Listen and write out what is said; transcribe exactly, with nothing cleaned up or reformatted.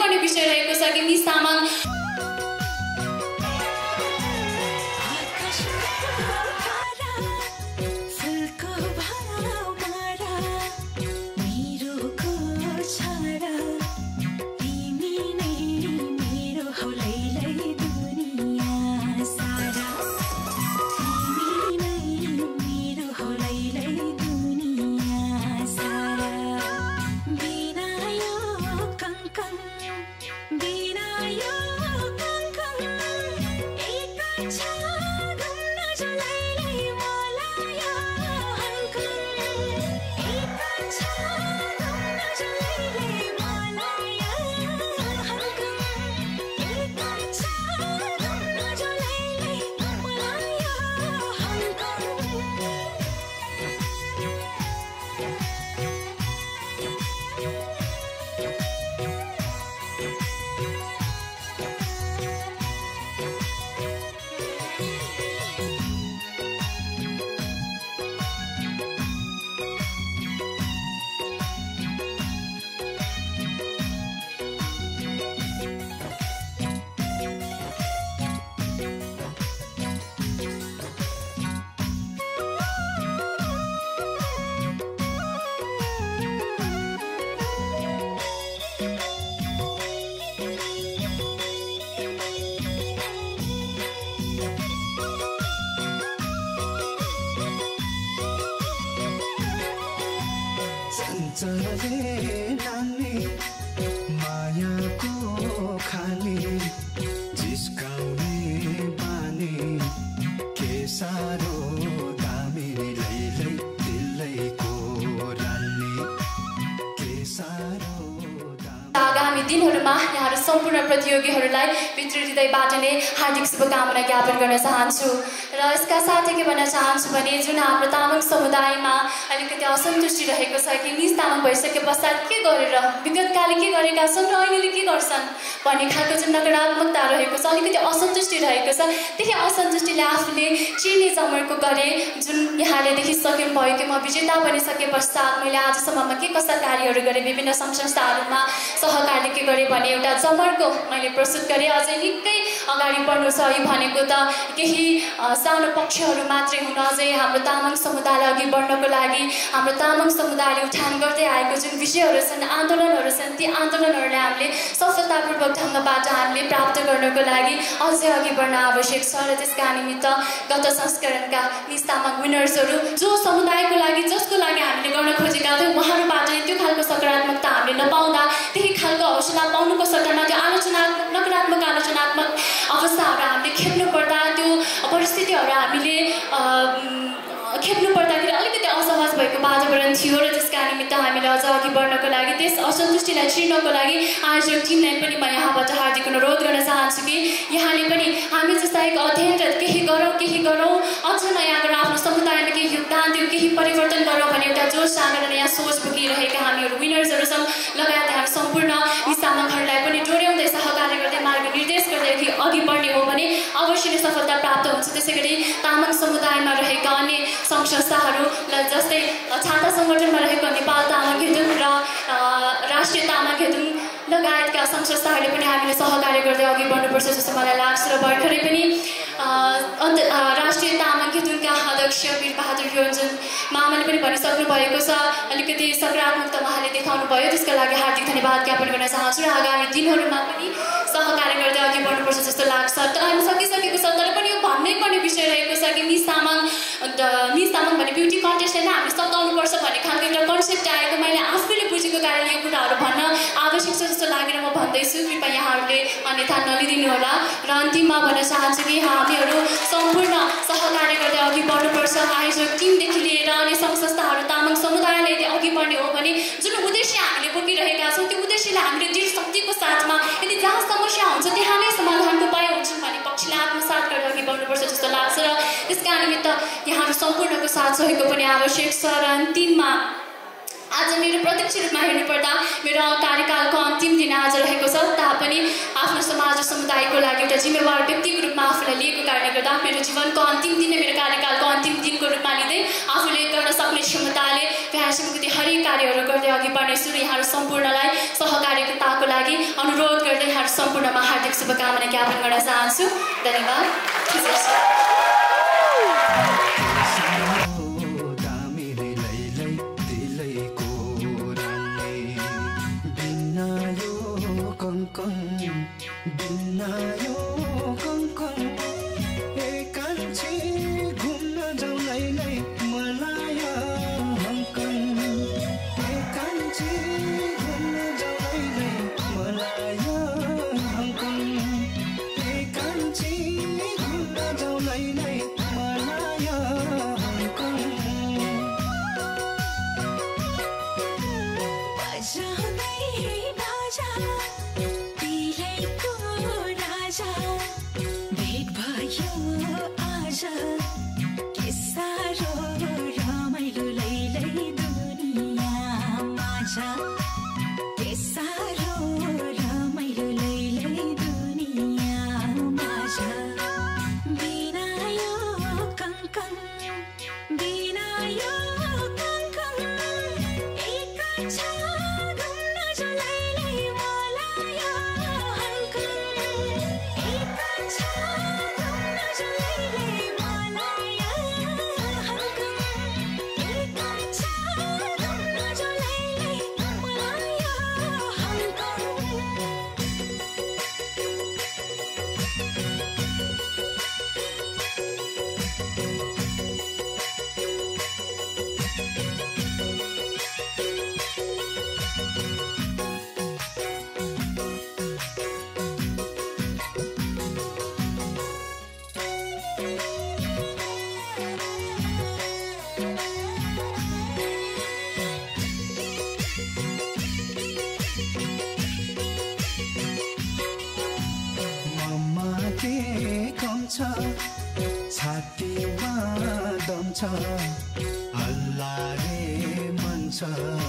पर्ने विषय रहेको छ कि मिस तामाङ दिनहरुमा यहाँहरु सम्पूर्ण प्रतियोगीहरुलाई भित्र हृदयबाट नै हार्दिक शुभकामना ज्ञापन गर्न चाहन्छु र यसका साथै के भन्न चाहन्छु भने जुन हाम्रो तामाङ समुदायमा अलिकति असन्तुष्टि रहेको छ कि मिस तामाङ भइसके पश्चात के गरेर विगतकाले के गरेका छन् र अहिले के गर्छन् भन्ने खालको जुन नकारात्मकता रहेको छ अलिकति असन्तुष्टि रहेको छ त्यही असन्तुष्टिले आफूले चिर्ने जमर्को गरे जुन यहाँले देखिसक्नु भयो कि म विजेता बनिसके पश्चात मैले आजसम्ममा के कस्ता कार्यहरू गरेँ विभिन्न सङ्घ संस्थाहरूमा सहकार्य के गरेँ भने एउटा जमर्को मैले प्रस्तुत गरेँ अझै निकै अगाडि बढ्नु छ यो भनेको त केही सानो पक्षहरू मात्रै हुन अझै हाम्रो तामाङ समुदायलाई अघि बढ्नको लागि हाम्रो तामाङ समुदायले उठान गर्दै आएको जुन विषयहरू छन् आन्दोलनहरू छन् ती आन्दोलनहरूलाई हामीले सफलतापूर्वक ढङ्गबाट हामीले प्राप्त गर्नको लागि अझै अघि बढ्न आवश्यक छ र त्यसका निमित्त गत संस्करणका मिस तामाङ विनर्सहरू जो समुदायको लागि जसको लागि हामीले गर्न खोजेका थियौँ उहाँहरूबाट त्यो खालको सकारात्मकता हामीले नपाउँदा त्यही खालको हौसला पाउनुको सट्टामा त्यो आलोचनात्मक नकारात्मक आलोचनात्मक अवस्थाहरू हामीले खेप्नु पर्दा त्यो परिस्थितिहरू हामीले खेप्नु पर्दाखेरि अलिकति असहज भएको वातावरण थियो र त्यसका निमित्त हामीले अझ अघि बढ्नको लागि त्यस असन्तुष्टिलाई चिर्नको लागि आयोजक टिमलाई पनि म यहाँबाट हार्दिक अनुरोध गर्न चाहन्छु कि यहाँले पनि हामी जस्ता एक अध्ययन र केही गरौँ केही गरौँ अझ नयाँ गरेर आफ्नो समुदायमा केही योगदान दिउँ केही परिवर्तन गरौँ भन्ने एउटा जोस जाँगर नयाँ सोच बोकिरहेका हामीहरू विनर्सहरू छौँ लगायत हामी सम्पूर्ण मिस तामाङहरूलाई पनि जोड्याउँदै सहकार्य गर्दै मार्ग निर्देश गर्दै अघि बढ्ने हो भने अवश्य नै सफलता प्राप्त हुन्छ। त्यसै गरी तामाङ समुदायमा रहेका अन्य सङ्घ संस्थाहरू जस्तै छाता सङ्गठनमा रहेको नेपाल तामाङ घेदुङ र राष्ट्रिय तामाङ घेदुङ लगायतका सङ्घ संस्थाहरूले पनि हामीले सहकार्य गर्दै अघि बढ्नुपर्छ जस्तो मलाई लाग्छ र भर्खरै पनि अन्त राष्ट्रिय तामाङ घेदुङका अध्यक्ष वीरबहादुर योन्जन मामाले पनि भनिसक्नु भएको छ अलिकति सकारात्मकता उहाँले देखाउनु भयो त्यसका लागि हार्दिक धन्यवाद ज्ञापन गर्न चाहन्छु र आगामी दिनहरूमा पनि सहकार्य गर्दै अघि बढ्नुपर्छ जस्तो लाग्छ। टाइम सकिसकेको छ तर पनि यो भन्नै पर्ने विषय रहेको छ कि मिस तामाङ मिस तामाङ भन्ने ब्युटी कन्टेस्टलाई नै हामीले सताउनुपर्छ भन्ने खालको एउटा कन्सेप्ट आएको मैले आफैले बुझेको कारणले यो कुराहरू भन्न आवश्यक छ जस्तो लागेर म भन्दैछु कृपया यहाँहरूले अन्यथा नलिदिनु होला र अन्तिममा भन्न चाहन्छु कि हामीहरू सम्पूर्ण सहकार्य गर्दै अघि बढ्नुपर्छ। आयोजक टिमदेखि लिएर अन्य सङ्घ संस्थाहरू तामाङ समुदायले यदि अघि बढ्ने हो भने जुन उद्देश्य हामीले बोकिरहेका छौँ त्यो उद्देश्यलाई हामीले दृढ शक्तिको साथमा यदि जहाँ समस्या हुन्छ त्यहाँ नै समाधानको उपाय हुन्छन् भन्ने पक्षलाई आत्मसात गरेर अघि बढ्नुपर्छ जस्तो लाग्छ र त्यसका निमित्त यहाँहरू सम्पूर्णको साथ सहयोग पनि आवश्यक छ र अन्तिममा आज मेरो प्रत्यक्ष रूपमा हेर्नुपर्दा मेरो कार्यकालको अन्तिम दिन आज रहेको छ तापनि आफ्नो समाज र समुदायको लागि एउटा जिम्मेवार व्यक्तिको रूपमा आफूलाई लिएको कारणले गर्दा मेरो जीवनको अन्तिम दिन मेरो कार्यकालको अन्तिम दिनको रूपमा लिँदै आफूले गर्न सक्ने क्षमताले आइसिएको ती हरेक कार्यहरू गर्दै अघि बढ्नेछु र यहाँहरू सम्पूर्णलाई सहकार्यताको लागि अनुरोध गर्दै यहाँहरू सम्पूर्णमा हार्दिक शुभकामना ज्ञापन गर्न चाहन्छु। धन्यवाद। छातीमा दम छ अल्लाहले मन छ